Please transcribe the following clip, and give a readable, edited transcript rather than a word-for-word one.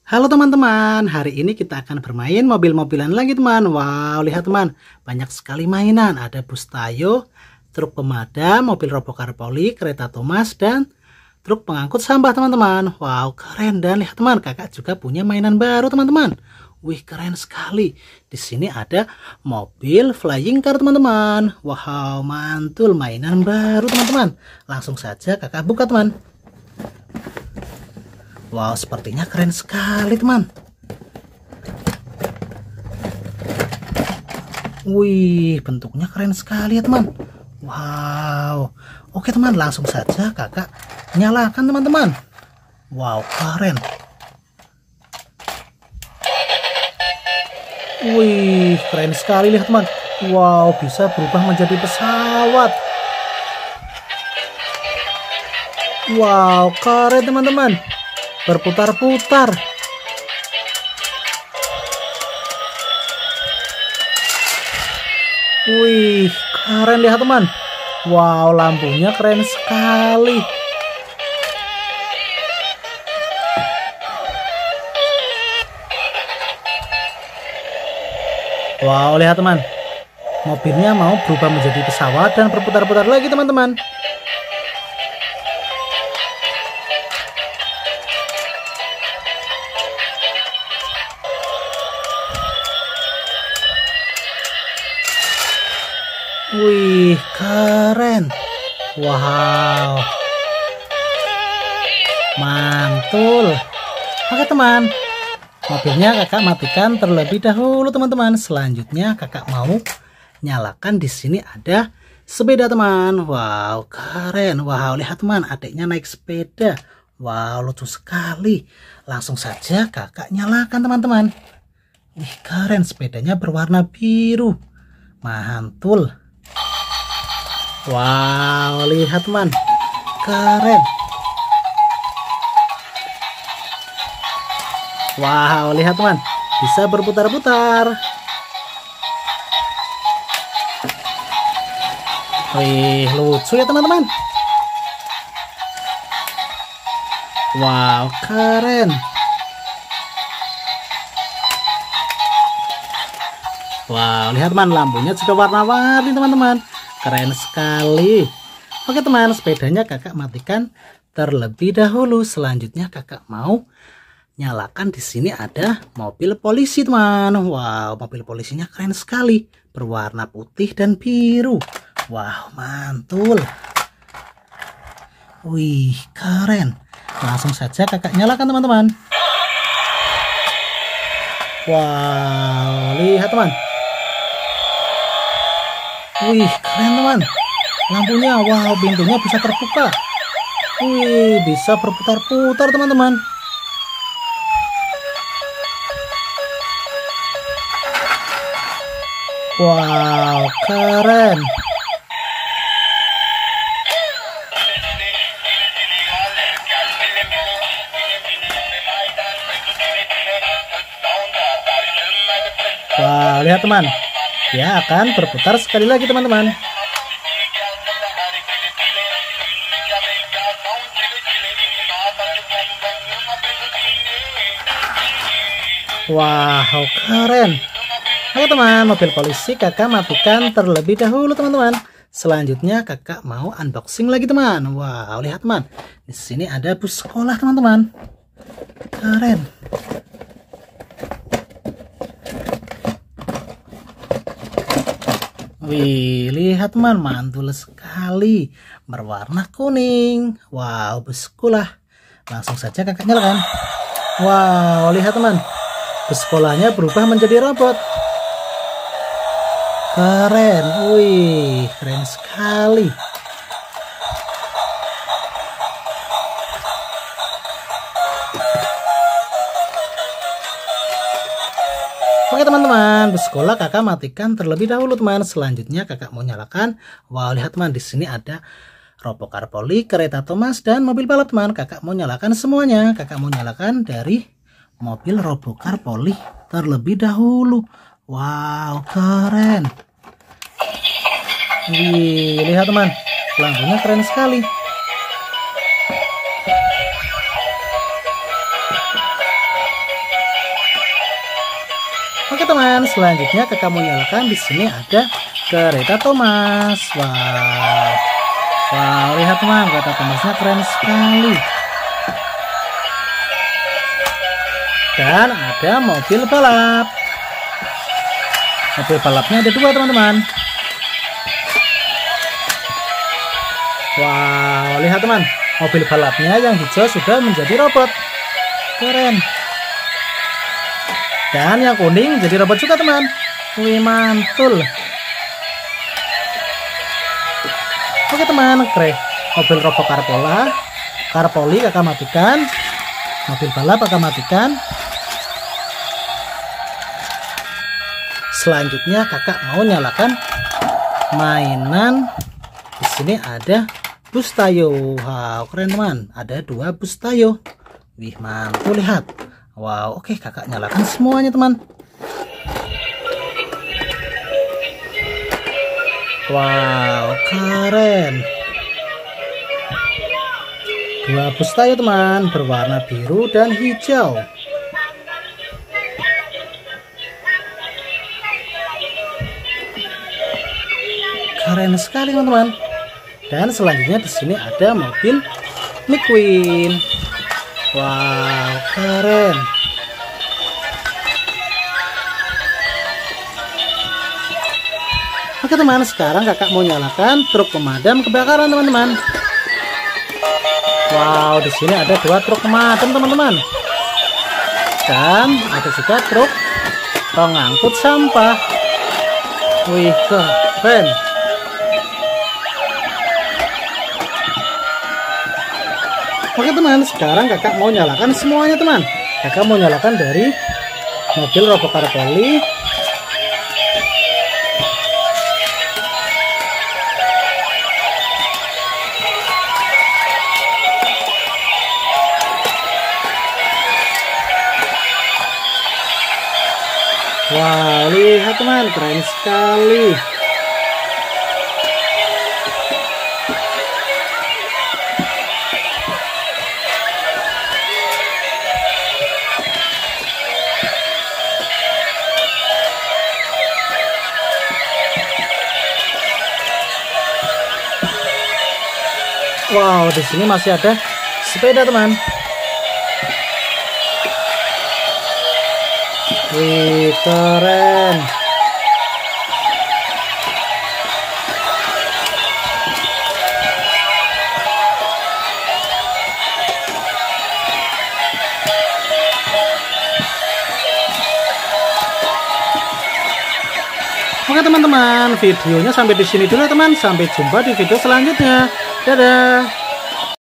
Halo teman-teman, hari ini kita akan bermain mobil-mobilan lagi teman. Wow, lihat teman, banyak sekali mainan. Ada bus Tayo, truk pemadam, mobil robokar poli, kereta Thomas, dan truk pengangkut sampah teman-teman. Wow, keren. Dan lihat teman, kakak juga punya mainan baru teman-teman. Wih, keren sekali. Di sini ada mobil flying car teman-teman. Wow, mantul, mainan baru teman-teman. Langsung saja kakak buka teman. Wow, sepertinya keren sekali teman. Wih, bentuknya keren sekali ya teman. Wow. Oke teman, langsung saja kakak nyalakan teman-teman. Wow, keren. Wih, keren sekali lihat teman. Wow, bisa berubah menjadi pesawat. Wow, keren teman-teman. Berputar-putar. Wih, keren lihat teman. Wow, lampunya keren sekali. Wow, lihat teman. Mobilnya mau berubah menjadi pesawat dan berputar-putar lagi teman-teman. Wih, keren. Wow, mantul. Oke teman, mobilnya kakak matikan terlebih dahulu teman-teman. Selanjutnya kakak mau nyalakan. Di sini ada sepeda teman. Wow, keren. Wow, lihat teman, adiknya naik sepeda. Wow, lucu sekali. Langsung saja kakak nyalakan teman-teman. Wih, keren, sepedanya berwarna biru. Mantul. Wow, lihat teman, keren. Wow, lihat teman, bisa berputar-putar. Wih, lucu ya teman-teman. Wow, keren. Wow, lihat teman, lampunya juga warna-warni teman-teman. Keren sekali. Oke teman, sepedanya kakak matikan terlebih dahulu. Selanjutnya kakak mau nyalakan. Di sini ada mobil polisi teman. Wow, mobil polisinya keren sekali, berwarna putih dan biru. Wow, mantul. Wih, keren. Langsung saja kakak nyalakan teman-teman. Wow, lihat teman. Wih, keren teman. Lampunya, wow, pintunya bisa terbuka. Wih, bisa berputar-putar teman-teman. Wow, keren. Wow, lihat teman. Ya, akan berputar sekali lagi teman-teman. Wow, keren. Oke teman, mobil polisi kakak matikan terlebih dahulu teman-teman. Selanjutnya kakak mau unboxing lagi teman. Wow, lihat teman. Di sini ada bus sekolah teman-teman. Keren. Wih, lihat teman, mantul sekali, berwarna kuning. Wow, bus sekolah. Langsung saja kakak nyalakan. Wow, lihat teman, bus sekolahnya berubah menjadi robot. Keren. Wih, keren sekali. Oke teman-teman, bus sekolah kakak matikan terlebih dahulu teman. Selanjutnya kakak mau nyalakan. Wow, lihat teman, di sini ada robokar poli, kereta Thomas, dan mobil balap teman. Kakak mau nyalakan semuanya. Kakak mau nyalakan dari mobil robokar poli terlebih dahulu. Wow, keren. Wih, lihat teman, lampunya keren sekali. teman, selanjutnya kakak mau nyalakan. Di sini ada kereta Thomas. Wow, wow, lihat teman, kereta Thomasnya keren sekali. Dan ada mobil balap. Mobil balapnya ada 2 teman-teman. Wow, lihat teman, mobil balapnya yang hijau sudah menjadi robot. Keren. Dan yang kuning jadi robot juga teman. Wih, mantul. Oke teman, keren. Mobil robot Carpoli kakak matikan. Mobil balap kakak matikan. Selanjutnya kakak mau nyalakan mainan. Di sini ada bus Tayo. Wow, keren teman. Ada 2 bus Tayo. Wih, mantul, lihat. Wow, oke, kakak nyalakan semuanya teman. Wow, keren. 2 bus Tayo teman, berwarna biru dan hijau. Keren sekali teman-teman. Dan selanjutnya di sini ada mobil McQueen. Wow, keren. Oke teman, sekarang kakak mau nyalakan truk pemadam kebakaran teman-teman. Wow, di sini ada 2 truk pemadam teman-teman. Dan ada juga truk pengangkut sampah. Wih, keren. Oke teman, sekarang kakak mau nyalakan semuanya teman. Kakak mau nyalakan dari mobil robot Carpoli. Wow, lihat teman, keren sekali. Wow, di sini masih ada sepeda teman. Wih, keren. Oke teman-teman, videonya sampai di sini dulu teman. Sampai jumpa di video selanjutnya. Dadah.